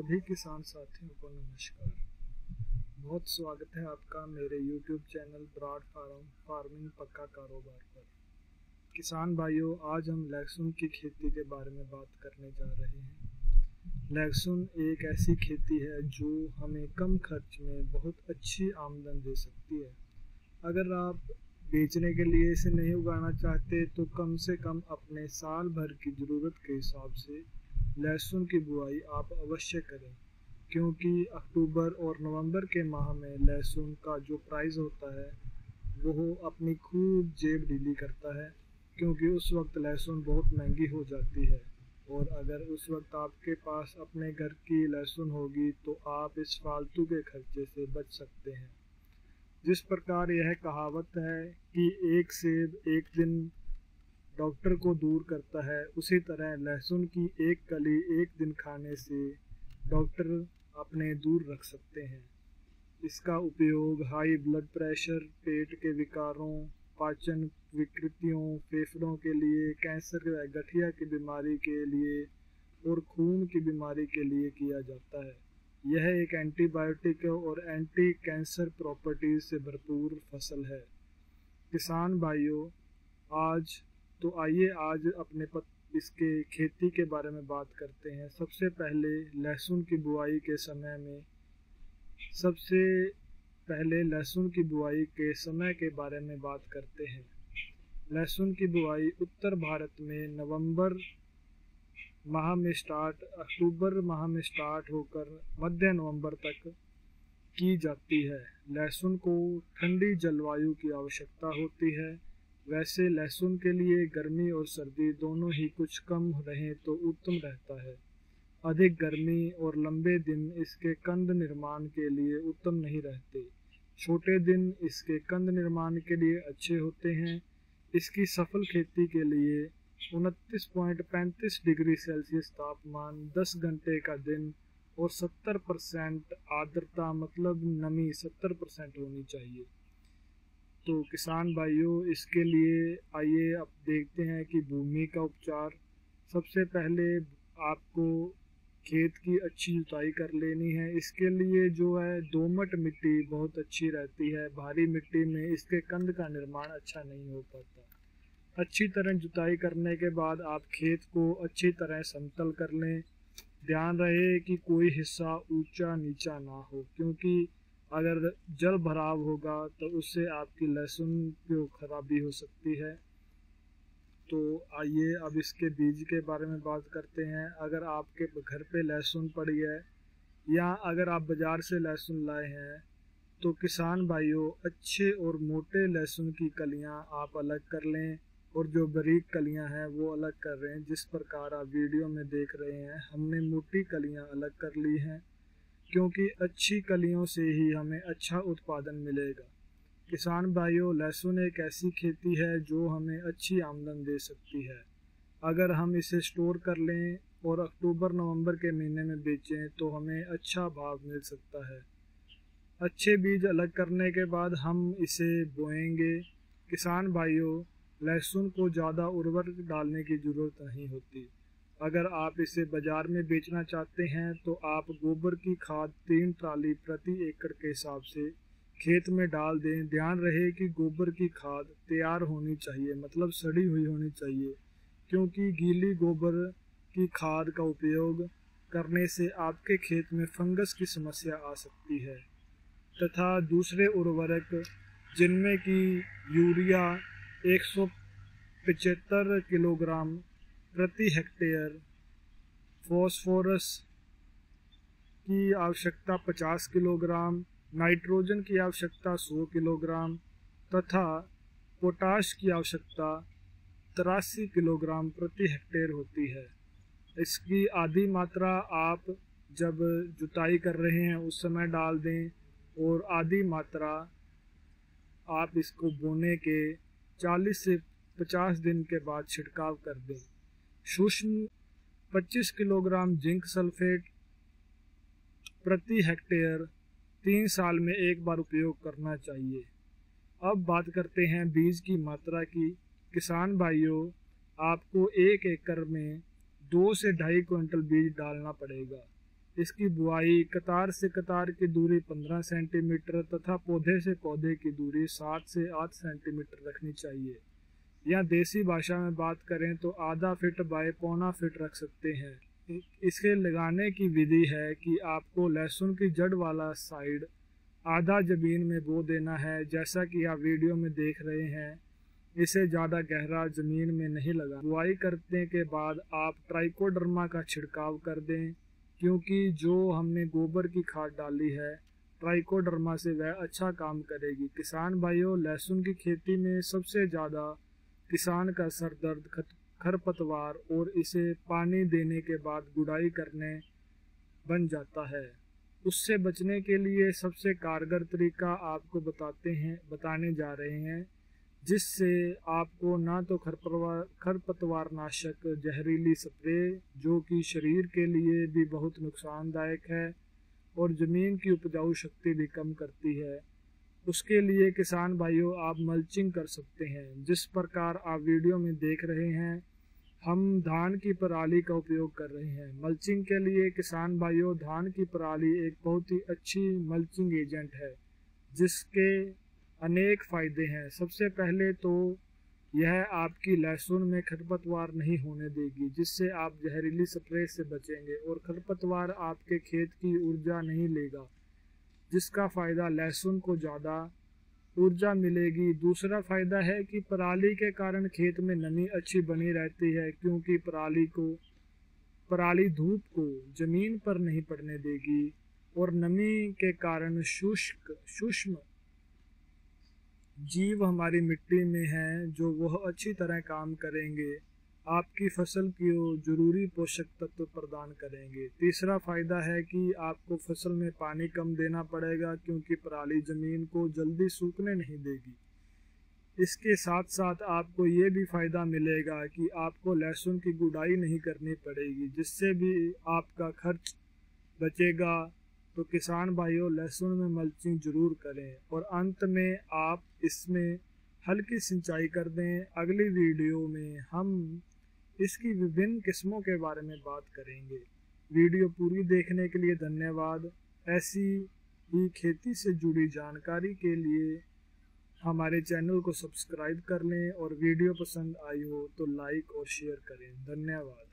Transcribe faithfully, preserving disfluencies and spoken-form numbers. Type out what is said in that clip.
सभी किसान साथियों को नमस्कार। बहुत स्वागत है आपका मेरे YouTube channel broad farm farming पक्का कारोबार पर। किसान भाइयों, आज हम लहसुन की खेती के बारे में बात करने जा रहे हैं। लहसुन एक ऐसी खेती है जो हमें कम खर्च में बहुत अच्छी आमदन दे सकती है। अगर आप बेचने के लिए इसे नहीं उगाना चाहते तो कम से कम अपने साल भर की ज़रूरत के हिसाब से लहसुन की बुआई आप अवश्य करें, क्योंकि अक्टूबर और नवंबर के माह में लहसुन का जो प्राइस होता है वो अपनी खूब जेब ढीली करता है, क्योंकि उस वक्त लहसुन बहुत महंगी हो जाती है। और अगर उस वक्त आपके पास अपने घर की लहसुन होगी तो आप इस फालतू के खर्चे से बच सकते हैं। जिस प्रकार यह कहावत है कि एक सेब एक दिन डॉक्टर को दूर करता है, उसी तरह लहसुन की एक कली एक दिन खाने से डॉक्टर अपने दूर रख सकते हैं। इसका उपयोग हाई ब्लड प्रेशर, पेट के विकारों, पाचन विकृतियों, फेफड़ों के लिए, कैंसर व गठिया की बीमारी के लिए और खून की बीमारी के लिए किया जाता है। यह एक एंटीबायोटिक और एंटी कैंसर प्रॉपर्टीज से भरपूर फसल है। किसान भाइयों, आज तो आइए आज अपने पत इसके खेती के बारे में बात करते हैं। सबसे पहले लहसुन की बुआई के समय में सबसे पहले लहसुन की बुआई के समय के बारे में बात करते हैं। लहसुन की बुआई उत्तर भारत में नवंबर माह में स्टार्ट अक्टूबर माह में स्टार्ट होकर मध्य नवंबर तक की जाती है। लहसुन को ठंडी जलवायु की आवश्यकता होती है। वैसे लहसुन के लिए गर्मी और सर्दी दोनों ही कुछ कम रहें तो उत्तम रहता है। अधिक गर्मी और लंबे दिन इसके कंद निर्माण के लिए उत्तम नहीं रहते। छोटे दिन इसके कंद निर्माण के लिए अच्छे होते हैं। इसकी सफल खेती के लिए उनतीस पॉइंट पैंतीस डिग्री सेल्सियस तापमान, दस घंटे का दिन और सत्तर परसेंट आर्द्रता मतलब नमी सत्तर परसेंट होनी चाहिए। तो किसान भाइयों, इसके लिए आइए अब देखते हैं कि भूमि का उपचार। सबसे पहले आपको खेत की अच्छी जुताई कर लेनी है। इसके लिए जो है दोमट मिट्टी बहुत अच्छी रहती है। भारी मिट्टी में इसके कंद का निर्माण अच्छा नहीं हो पाता। अच्छी तरह जुताई करने के बाद आप खेत को अच्छी तरह समतल कर लें। ध्यान रहे कि कोई हिस्सा ऊंचा नीचा ना हो, क्योंकि अगर जल भराव होगा तो उससे आपकी लहसुन की खराबी हो सकती है। तो आइए अब इसके बीज के बारे में बात करते हैं। अगर आपके घर पे लहसुन पड़ी है या अगर आप बाज़ार से लहसुन लाए हैं तो किसान भाइयों, अच्छे और मोटे लहसुन की कलियां आप अलग कर लें और जो बारीक कलियां हैं वो अलग कर रहे हैं। जिस प्रकार आप वीडियो में देख रहे हैं, हमने मोटी कलियां अलग कर ली हैं, क्योंकि अच्छी कलियों से ही हमें अच्छा उत्पादन मिलेगा। किसान भाइयों, लहसुन एक ऐसी खेती है जो हमें अच्छी आमदन दे सकती है। अगर हम इसे स्टोर कर लें और अक्टूबर नवंबर के महीने में बेचें तो हमें अच्छा भाव मिल सकता है। अच्छे बीज अलग करने के बाद हम इसे बोएंगे। किसान भाइयों, लहसुन को ज़्यादा उर्वरक डालने की ज़रूरत नहीं होती। अगर आप इसे बाज़ार में बेचना चाहते हैं तो आप गोबर की खाद तीन ट्राली प्रति एकड़ के हिसाब से खेत में डाल दें। ध्यान रहे कि गोबर की खाद तैयार होनी चाहिए, मतलब सड़ी हुई होनी चाहिए, क्योंकि गीली गोबर की खाद का उपयोग करने से आपके खेत में फंगस की समस्या आ सकती है। तथा दूसरे उर्वरक जिनमें कि यूरिया एक सौ पचहत्तर किलोग्राम प्रति हेक्टेयर, फॉस्फोरस की आवश्यकता पचास किलोग्राम, नाइट्रोजन की आवश्यकता सौ किलोग्राम तथा पोटाश की आवश्यकता तिरासी किलोग्राम प्रति हेक्टेयर होती है। इसकी आधी मात्रा आप जब जुताई कर रहे हैं उस समय डाल दें और आधी मात्रा आप इसको बोने के चालीस से पचास दिन के बाद छिड़काव कर दें। सूक्ष्म पच्चीस किलोग्राम जिंक सल्फेट प्रति हेक्टेयर तीन साल में एक बार उपयोग करना चाहिए। अब बात करते हैं बीज की मात्रा की। किसान भाइयों, आपको एक एकड़ में दो से ढाई क्विंटल बीज डालना पड़ेगा। इसकी बुआई कतार से कतार की दूरी पंद्रह सेंटीमीटर तथा पौधे से पौधे की दूरी सात से आठ सेंटीमीटर रखनी चाहिए। या देसी भाषा में बात करें तो आधा फीट बाय पौना फीट रख सकते हैं। इसके लगाने की विधि है कि आपको लहसुन की जड़ वाला साइड आधा जमीन में बो देना है, जैसा कि आप वीडियो में देख रहे हैं। इसे ज़्यादा गहरा जमीन में नहीं लगा। बुआई करने के बाद आप ट्राइकोडर्मा का छिड़काव कर दें, क्योंकि जो हमने गोबर की खाद डाली है ट्राइकोडर्मा से वह अच्छा काम करेगी। किसान भाइयों, लहसुन की खेती में सबसे ज़्यादा किसान का सर दर्द खरपतवार और इसे पानी देने के बाद गुड़ाई करने बन जाता है। उससे बचने के लिए सबसे कारगर तरीका आपको बताते हैं बताने जा रहे हैं, जिससे आपको ना तो खरपतवार खरपतवार नाशक जहरीली स्प्रे, जो कि शरीर के लिए भी बहुत नुकसानदायक है और ज़मीन की उपजाऊ शक्ति भी कम करती है। उसके लिए किसान भाइयों आप मल्चिंग कर सकते हैं। जिस प्रकार आप वीडियो में देख रहे हैं, हम धान की पराली का उपयोग कर रहे हैं मल्चिंग के लिए। किसान भाइयों, धान की पराली एक बहुत ही अच्छी मल्चिंग एजेंट है, जिसके अनेक फ़ायदे हैं। सबसे पहले तो यह आपकी लहसुन में खरपतवार नहीं होने देगी, जिससे आप जहरीली स्प्रे से बचेंगे, और खरपतवार आपके खेत की ऊर्जा नहीं लेगा, जिसका फ़ायदा लहसुन को ज़्यादा ऊर्जा मिलेगी। दूसरा फ़ायदा है कि पराली के कारण खेत में नमी अच्छी बनी रहती है, क्योंकि पराली को पराली धूप को ज़मीन पर नहीं पड़ने देगी, और नमी के कारण शुष्क सूक्ष्म जीव हमारी मिट्टी में हैं, जो वह अच्छी तरह काम करेंगे, आपकी फसल को जरूरी पोषक तत्व प्रदान करेंगे। तीसरा फ़ायदा है कि आपको फसल में पानी कम देना पड़ेगा, क्योंकि पराली ज़मीन को जल्दी सूखने नहीं देगी। इसके साथ साथ आपको ये भी फ़ायदा मिलेगा कि आपको लहसुन की गुड़ाई नहीं करनी पड़ेगी, जिससे भी आपका खर्च बचेगा। तो किसान भाइयों, लहसुन में मल्चिंग ज़रूर करें, और अंत में आप इसमें हल्की सिंचाई कर दें। अगली वीडियो में हम इसकी विभिन्न किस्मों के बारे में बात करेंगे। वीडियो पूरी देखने के लिए धन्यवाद। ऐसी ही खेती से जुड़ी जानकारी के लिए हमारे चैनल को सब्सक्राइब कर लें, और वीडियो पसंद आई हो तो लाइक और शेयर करें। धन्यवाद।